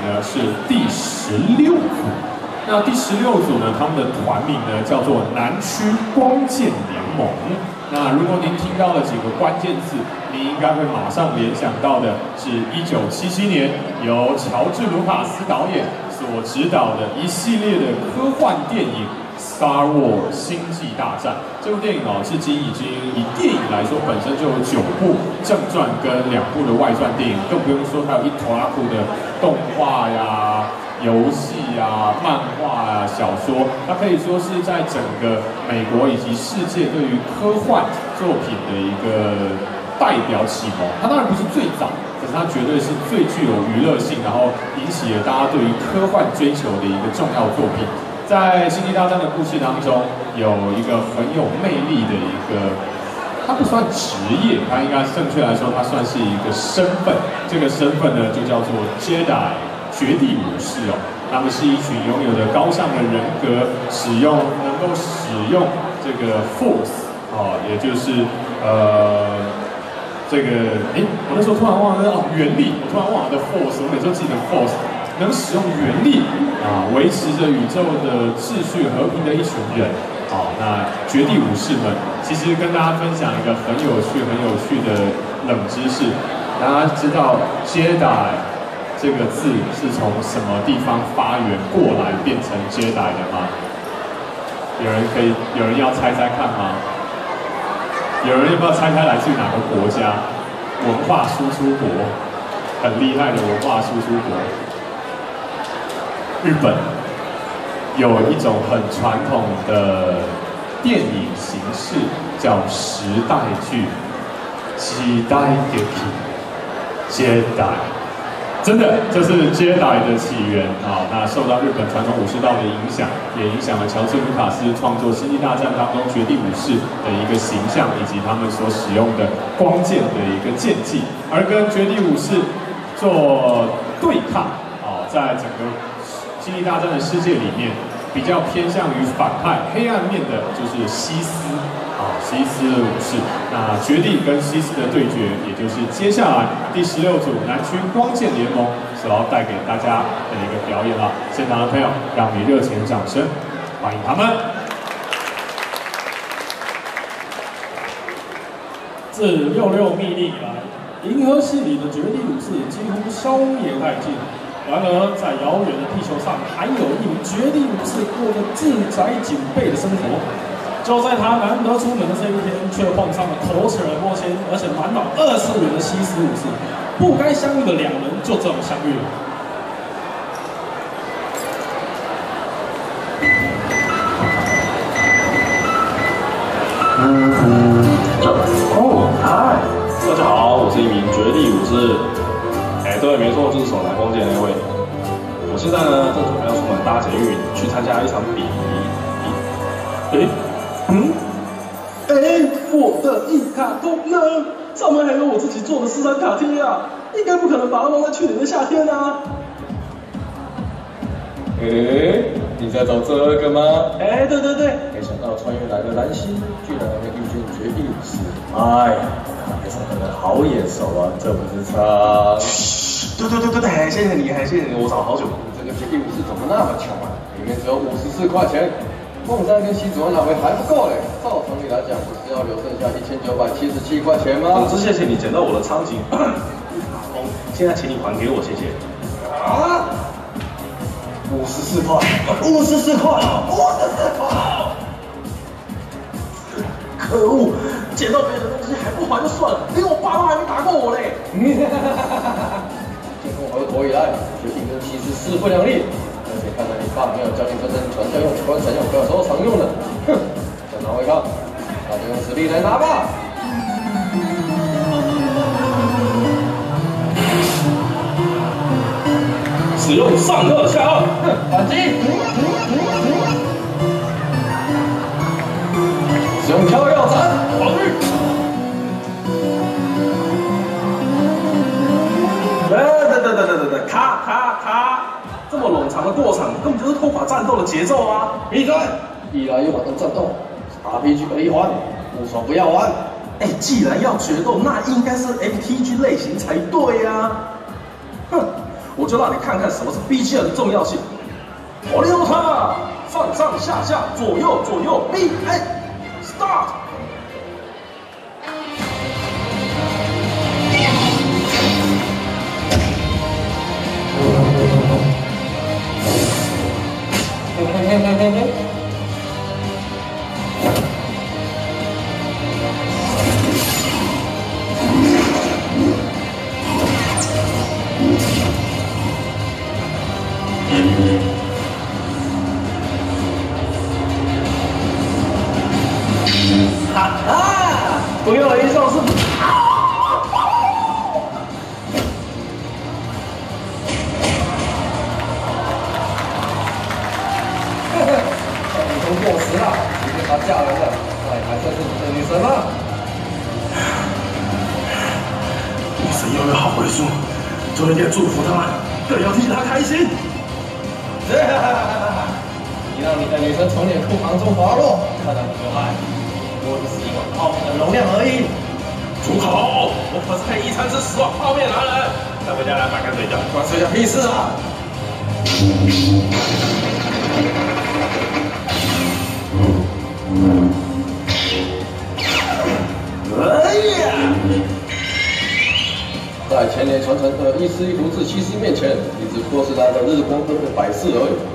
呢是第16组。那第16组呢，他们的团名呢叫做南区光剑联盟。那如果您听到了几个关键字，你应该会马上联想到的是1977年由乔治·卢卡斯导演所执导的一系列的科幻电影《Star Wars》星际大战。这部电影哦，至今已经以电影来说，本身就有9部正传跟2部的外传电影，更不用说还有一拖拉库的动画呀、游戏啊、漫画啊、小说，它可以说是在整个美国以及世界对于科幻作品的一个代表启蒙。它当然不是最早，可是它绝对是最具有娱乐性，然后引起了大家对于科幻追求的一个重要作品。在《星际大战》的故事当中，有一个很有魅力的一个，它不算职业，它应该正确来说，它算是一个身份。这个身份呢，就叫做 Jedi。绝地武士哦，他们是一群拥有着高尚的人格，能够使用这个 Force 哦，也就是这个我那时候突然忘了原力，我突然忘了的 Force， 我每次都记得 Force， 能使用原力啊，维持着宇宙的秩序和平的一群人。好，那绝地武士们其实跟大家分享一个很有趣的冷知识，大家知道 Jedi这个字是从什么地方发源过来变成 Jedi 的吗？有人要猜猜看吗？有人要不要猜猜来自于哪个国家？文化输出国，很厉害的文化输出国。日本有一种很传统的电影形式叫时代剧，时代劇 Jedi。真的，这是 Jedi 的起源啊！那受到日本传统武士道的影响，也影响了乔治·卢卡斯创作《星际大战》当中绝地武士的一个形象，以及他们所使用的光剑的一个剑技，而跟绝地武士做对抗啊，在整个《星际大战》的世界里面，比较偏向于反派黑暗面的，就是西斯。西斯的武士，那绝地跟西斯的对决，也就是接下来第16组南区光剑联盟所要带给大家的一个表演了。现场的朋友，让你热情掌声欢迎他们。 自66密令以来，银河系里的绝地武士几乎消灭殆尽。然而，在遥远的地球上，还有一名绝地武士过着自宅警备的生活。就在他难得出门的这一天，却碰上了口齿而过谦，而且满脑2次元的西斯武士。不该相遇的两人就这么相遇了。 嗨，大家好，我是一名绝地武士。对，没错，就是手拿光剑那位。我现在呢，正准备要出门搭捷运去参加一场比。 我的一卡通呢？上面还有我自己做的4张卡贴啊，应该不可能把它忘在去年的夏天啊。 你在找这个吗？ 对。 没想到穿越来的兰溪，居然能遇见绝地武士。哎呀，卡片上的人好眼熟啊，这不是唱？对，谢谢你，我找好久。这个绝地武士怎么那么穷啊？里面只有54块钱。凤山跟西子湾哪位还不够嘞？照常理来讲，不是要留剩下1977块钱吗？总之，谢谢你捡到我的苍井卡通，现在请你还给我，谢谢。啊！54块！54块！可恶！捡到别人的东西还不还就算了，连我爸妈还没打过我嘞！自从回国以来，决定跟西施势不两立。而且看来你爸没有教你这身传家用、观闪用、不要收常用的，哼！想拿回抗，那就用实力来拿吧！使用上2下2，反击！使用飘耀斩，防御！卡！这么冗长的过场，根本就是拖垮战斗的节奏啊！闭嘴！一来一往的战斗 ，RPG 的一环，无所不要玩。既然要决斗，那应该是 FTG 类型才对啊！哼， 我就让你看看什么是 BGM 的重要性。我利用它，上上下下，左右左右 ，B A start。嘿嘿嘿嘿嘿嘿。不用了，一上是。已经过时了，已经要嫁人了，哎，还算是你的女神吗？ 女神拥有好回数，就应该祝福她，更要替她开心。 你让你的女神从你的库房中滑落，看到你就爱。我只是一碗泡面的容量而已。 住口！我可是可以一餐吃10碗泡面的男人。带回家来买个睡觉， 关睡觉屁事啊！哎呀！在千年传承的一师一徒制西施面前，你只不过是那个日光灯的摆饰而已。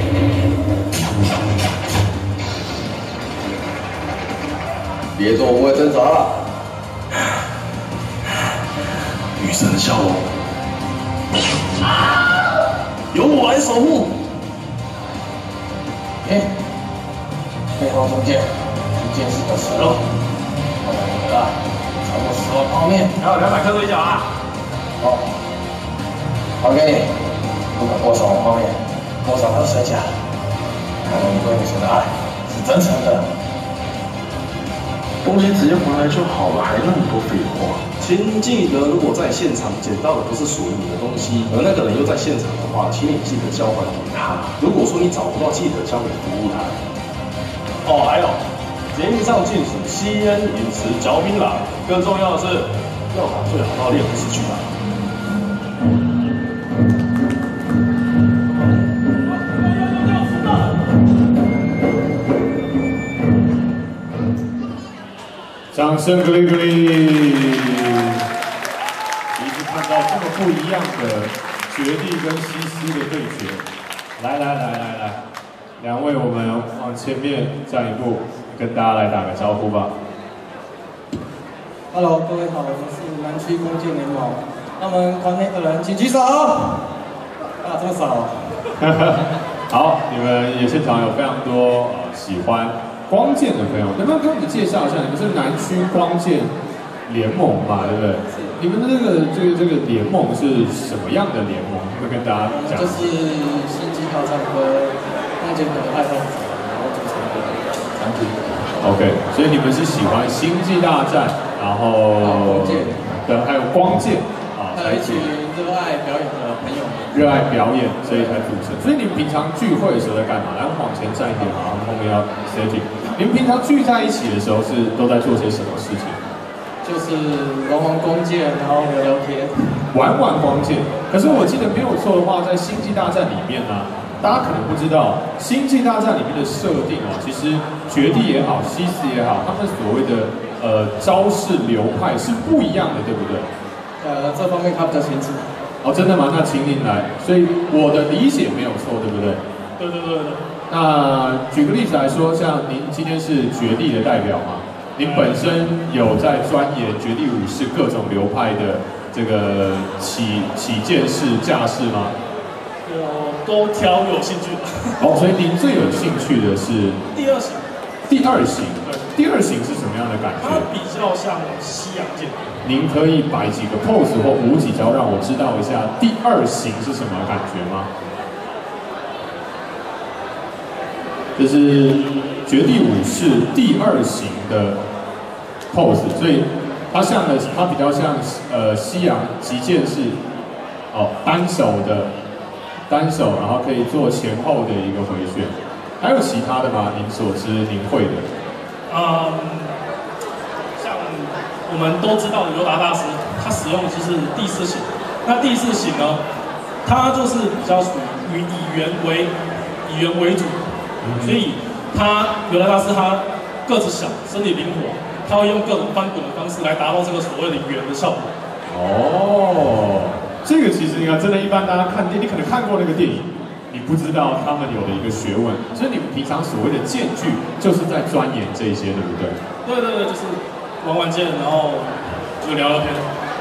别做无谓挣扎了。 女神的笑容，由我来守护。 背后中间一件事的时候，看到你的爱，超过10碗泡面， 还有200颗水饺啊！ 好，还给你，不管多少碗泡面，多少颗水饺，看到你对女神的爱是真诚的。 东西直接还来就好了，还那么多废话。 请记得，如果在现场捡到的不是属于你的东西，而那个人又在现场的话，请你记得交还给他。如果说你找不到，记得交给服务台。 哦，还有，节目上禁止吸烟、饮食、嚼槟榔，更重要的是，要打最好到练武室去打。 掌声鼓励鼓励！第一次看到这么不一样的绝地跟西施的对决，来，两位我们往前面站一步，跟大家来打个招呼吧。 Hello， 各位好，我们是南区弓箭联盟，那么团内的人请举手。啊，这么少。 好，你们也现场有非常多喜欢光剑的朋友，能不能跟我们介绍一下，你们是南区光剑联盟嘛，对不对？你们的这个联盟是什么样的联盟？会跟大家讲。 就是星际大战和光剑的爱好者，然后组成的团体。 OK， 所以你们是喜欢星际大战，然后还有光剑啊， 还有一群热爱表演的朋友们。 热爱表演，所以才组成。所以你们平常聚会的时候在干嘛？然后往前站一点，好，后面要 setting。你们平常聚在一起的时候都在做些什么事情？ 就是玩弓箭，然后聊聊天， 玩光剑。可是我记得没有错的话，在星际大战里面呢，大家可能不知道，星际大战里面的设定哦，其实绝地也好，西斯也好，他们所谓的招式流派是不一样的，对不对？ 这方面他比较清楚。 哦，真的吗？那请您来。所以我的理解没有错，对不对？ 对。 那举个例子来说，像您今天是绝地的代表嘛，您本身有在钻研绝地武士各种流派的这个起剑式架势吗？ 我都挑有兴趣的。 哦，所以您最有兴趣的是第二型。 第二型，对，第二型是什么样的感觉？ 它比较像西洋剑。 您可以摆几个 pose 或舞几招，让我知道一下第二型是什么感觉吗？这是绝地武士第二型的 pose， 所以它比较像西洋击剑式，哦，单手，然后可以做前后的一个回旋。还有其他的吗？您所知您会的？ 像我们都知道的尤达大师，他使用的就是第四型。那第四型呢， 他就是比较属于以圆为主，所以尤达大师他个子小，身体灵活，他会用各种翻滚的方式来达到这个所谓的圆的效果。 哦，这个其实你看，真的，一般大家看电影，你可能看过那个电影，你不知道他们有的一个学问，所以你们平常所谓的剑具，就是在钻研这些，对不对？ 对，就是玩剑，然后就聊聊天，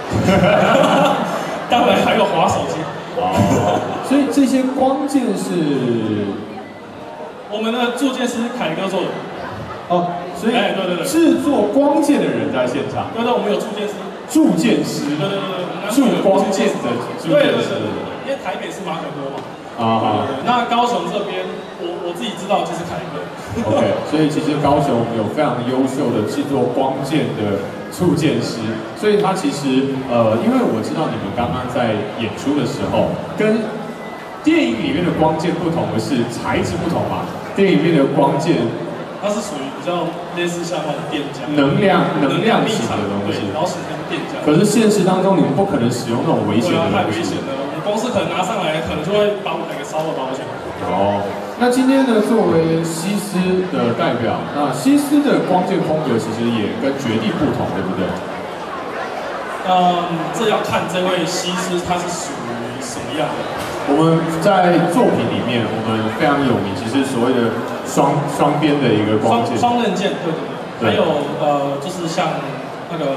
当然还有滑手机。 哦，所以这些光剑是我们的铸剑师凯哥做的。 哦，所以对， 制作光剑的人在现场。 对，我们有铸剑师。 铸剑师。对，铸光剑的铸剑师。 对，因为台北是马可多嘛。那高雄这边，我自己知道就是凯哥。 OK， 所以其实高雄有非常优秀的制作光剑的铸剑师，所以他其实因为我知道你们刚刚在演出的时候，跟电影里面的光剑不同的是材质不同嘛，电影里面的光剑。 它是属于比较类似像那种电浆， 能量型的东西， 然后形成电浆。 可是现实当中，你们不可能使用那种危险的东西。 太危险了，我们光是可能拿上来，可能就会把舞台给烧了，保险。 哦，那今天呢，作为西斯的代表，那西斯的光剑风格其实也跟绝地不同，对不对？ 这要看这位西斯他是属于什么样的。 我们在作品里面，我们非常有名，其实所谓的双边的一个光剑， 双刃剑，对。还有就是像那个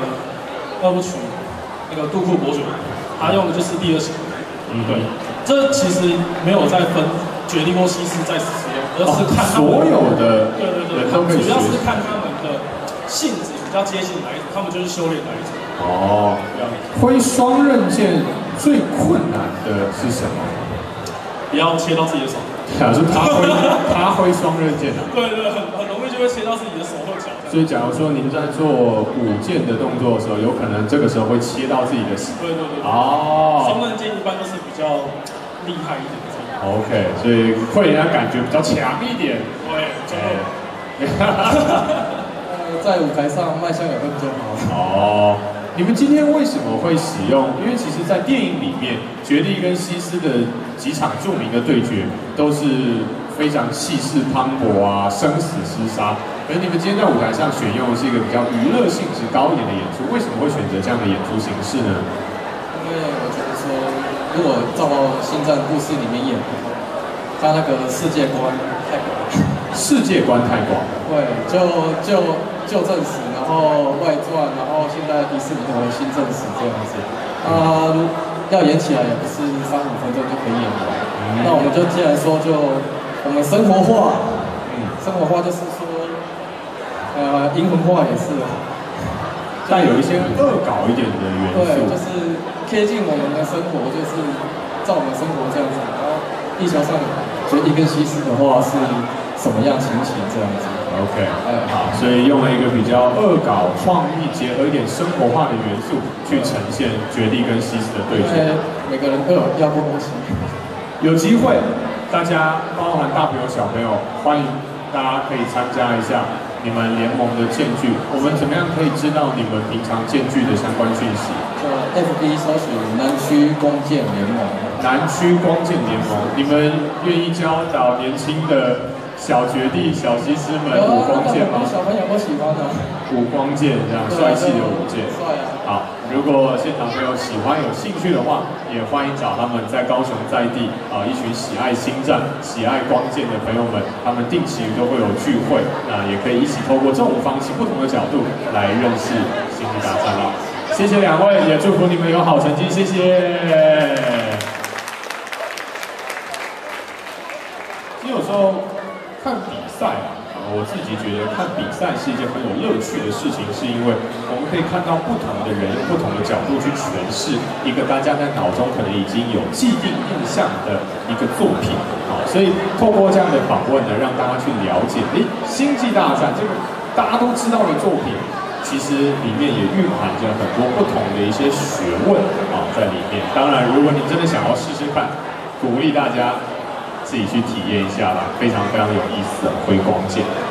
2部曲那个杜库伯爵，他用的就是第2型。对，这其实没有在分决定或西斯在使用，而是看他们所有的对，主要是看他们的性质比较接近哪一种，他们就是修炼哪一种。 哦，挥双刃剑最困难的是什么？ 不要切到自己的手。 是他挥双刃剑啊。 对，很容易就会切到自己的手或脚。 所以，假如说您在做舞剑的动作的时候，有可能这个时候会切到自己的手。 对。 哦。 双刃剑一般都是比较厉害一点的。 OK， 所以会让感觉比较强一点。 对。 在舞台上卖相也会比较好。 哦。你们今天为什么会使用？因为其实，在电影里面，绝地跟西斯的几场著名的对决都是非常气势磅礴啊，生死厮杀。而你们今天在舞台上选用的是一个比较娱乐性质高一点的演出，为什么会选择这样的演出形式呢？ 因为我觉得说，如果照星战故事里面演，他那个世界观太广， 世界观太广， 对，旧正史，然后外传，然后现在迪士尼的新正史这样子，要演起来也不是3-5分钟就可以演完。那我们就既然说我们生活化，生活化就是说，银魂化也是， 但有一些恶搞一点的元素， 对，就是贴近我们的生活，就是照我们生活这样子。然后地球上绝地跟西斯的话是什么样情形这样子。 OK， 好，所以用了一个比较恶搞创意，结合一点生活化的元素，去呈现绝地跟西斯的对决。 每个人都有要过东西。 有机会，大家包含大朋友小朋友，欢迎大家可以参加一下你们联盟的剑具。我们怎么样可以知道你们平常剑具的相关讯息？ 就 FB 搜寻南区弓箭联盟。 南区弓箭联盟，你们愿意教导年轻的小绝地、小西斯们舞光剑吗？ 小朋友都喜欢的。 舞光剑这样帅气的舞剑。 帅啊！ 好，如果现场朋友喜欢、有兴趣的话，也欢迎找他们在高雄在地一群喜爱星战、喜爱光剑的朋友们，他们定期都会有聚会，那也可以一起透过这种方式、不同的角度来认识星际大战了。谢谢两位，也祝福你们有好成绩，谢谢。其实有时候看比赛我自己觉得看比赛是一件很有乐趣的事情，是因为我们可以看到不同的人用不同的角度去诠释一个大家在脑中可能已经有既定印象的一个作品。所以透过这样的访问呢，让大家去了解，星际大战这个大家都知道的作品，其实里面也蕴含着很多不同的一些学问在里面。当然，如果你真的想要试试看，鼓励大家自己去体验一下啦，非常非常有意思的挥光剑。